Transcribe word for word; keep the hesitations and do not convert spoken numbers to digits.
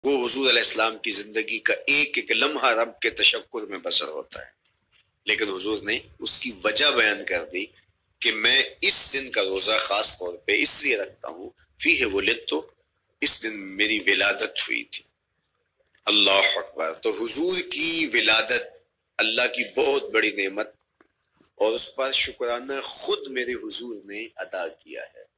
वो हुजूर अलैहिस्सलाम की जिंदगी का एक एक लम्हा रब के तशक्कुर में बसर होता है। लेकिन हुजूर ने उसकी वजह बयान कर दी कि मैं इस दिन का रोजा खास तौर पे इसलिए रखता हूँ, फीह वुलिदतु, तो इस दिन मेरी विलादत हुई थी। अल्लाह अकबर। तो हुजूर की विलादत अल्लाह की बहुत बड़ी नेमत, और उस पर शुक्राना खुद मेरे हुजूर ने अदा किया है।